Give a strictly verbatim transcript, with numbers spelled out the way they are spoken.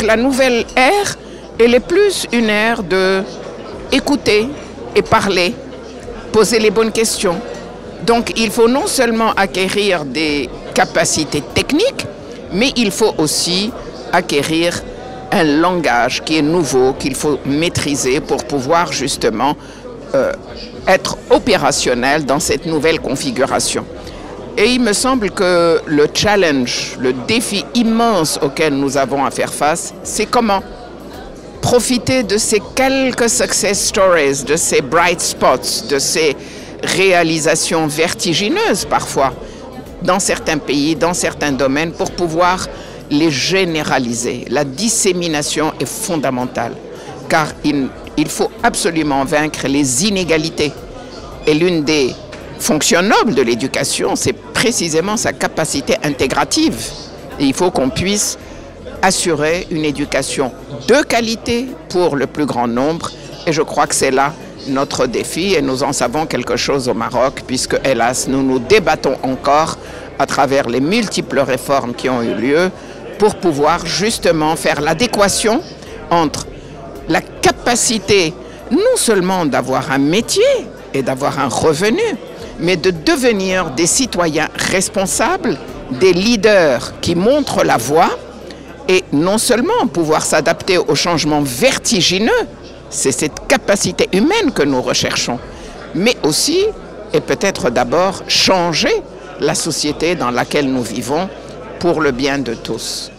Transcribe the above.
que la nouvelle ère, elle est plus une ère de écouter et parler, poser les bonnes questions. Donc il faut non seulement acquérir des capacités techniques, mais il faut aussi acquérir un langage qui est nouveau, qu'il faut maîtriser pour pouvoir justement euh, être opérationnel dans cette nouvelle configuration. Et il me semble que le challenge, le défi immense auquel nous avons à faire face, c'est comment profiter de ces quelques success stories, de ces bright spots, de ces réalisations vertigineuses parfois, dans certains pays, dans certains domaines, pour pouvoir les généraliser. La dissémination est fondamentale, car il, il faut absolument vaincre les inégalités. Et l'une des fonctions nobles de l'éducation, c'est précisément sa capacité intégrative. Et il faut qu'on puisse assurer une éducation de qualité pour le plus grand nombre. Et je crois que c'est là notre défi, et nous en savons quelque chose au Maroc, puisque, hélas, nous nous débattons encore à travers les multiples réformes qui ont eu lieu pour pouvoir justement faire l'adéquation entre la capacité non seulement d'avoir un métier et d'avoir un revenu, mais de devenir des citoyens responsables, des leaders qui montrent la voie, et non seulement pouvoir s'adapter aux changements vertigineux, c'est cette capacité humaine que nous recherchons, mais aussi, et peut-être d'abord, changer la société dans laquelle nous vivons pour le bien de tous.